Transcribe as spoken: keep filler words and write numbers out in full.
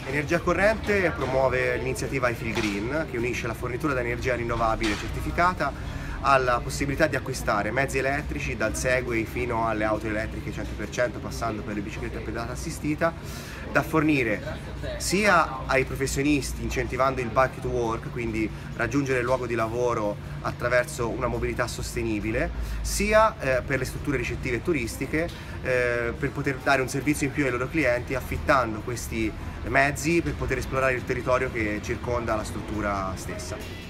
Energia Corrente promuove l'iniziativa iFeel Green, che unisce la fornitura di energia rinnovabile certificata alla possibilità di acquistare mezzi elettrici dal Segway fino alle auto elettriche cento per cento, passando per le biciclette a pedata assistita, da fornire sia ai professionisti incentivando il bike to work, quindi raggiungere il luogo di lavoro attraverso una mobilità sostenibile, sia eh, per le strutture ricettive e turistiche eh, per poter dare un servizio in più ai loro clienti affittando questi mezzi per poter esplorare il territorio che circonda la struttura stessa.